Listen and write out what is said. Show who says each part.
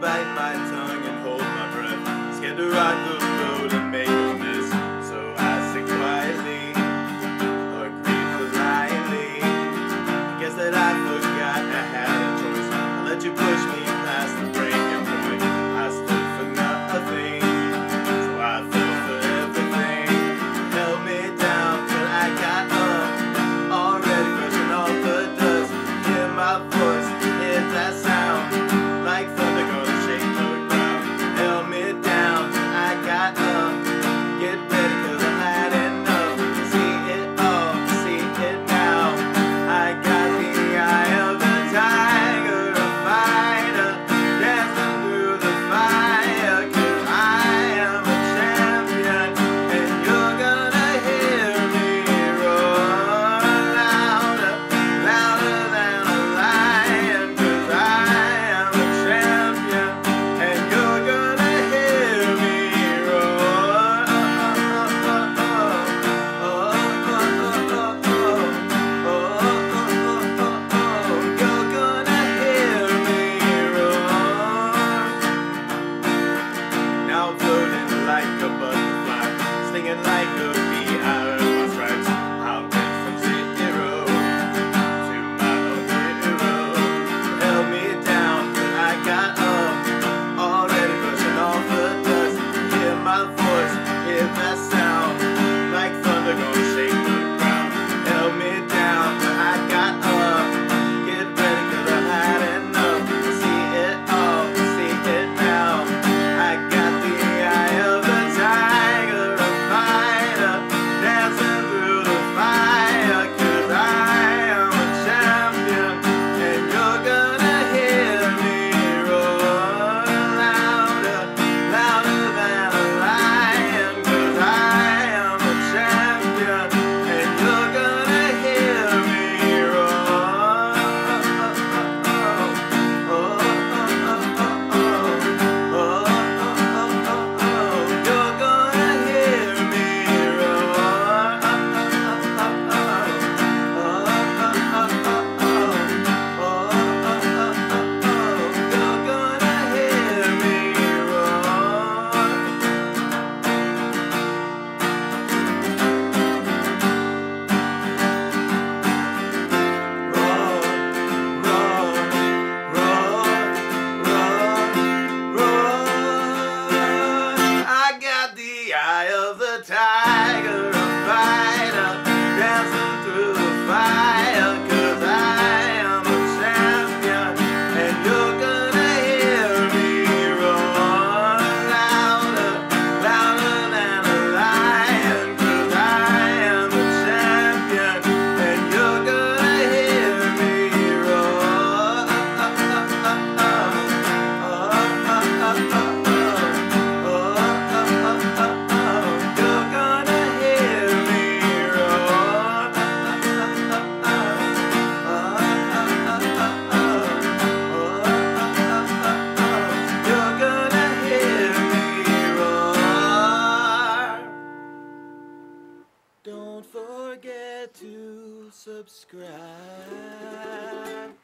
Speaker 1: bite my tongue and hold my breath, scared to rock the boat and make a mess. So I sit quietly, or grieve politely. I guess that I forgot I had a choice. I let you push me past the breaking point. I stood for nothing, so I fell for everything. Held me down till I got up, already brushing off the dust. Hear my voice, hear that sound, like thunder gonna shake the ground. Held me down, I got up, get ready 'cause I had enough. See it all, see it now. I got the eye of the tiger, a fighter, dancing through the fire. 'Cause I am a champion, and you're gonna hear me roar louder, louder than a lion. 'Cause I am a champion, and you're gonna hear me roar. You're gonna hear me roar. Now I'm floating like a butterfly, stinging like a bee. I earned my stripes. I went from 0 to my own hero. Held me down till I got up, already brushing off the dust. Hear my voice, hear that sound, like thunder gonna shake the ground. Held me down till I got up, get ready 'cause I had enough. See it all, see it now. I got the eye of the tiger, a fighter, dancing through the fire. 'Cause I am a champion, and you're gonna hear me roar louder, louder than a lion. 'Cause I am a champion, and you're gonna hear me roar. You're gonna hear me roar. You're gonna hear me roar. I got the eye of the tiger, a fighter, dancing through the fire. 'Cause I am a champion, and you're gonna hear me roar louder, louder than a lion. 'Cause I am a champion, and you're gonna hear me roar. You're gonna hear me roar. You're gonna hear me roar. Don't forget to subscribe.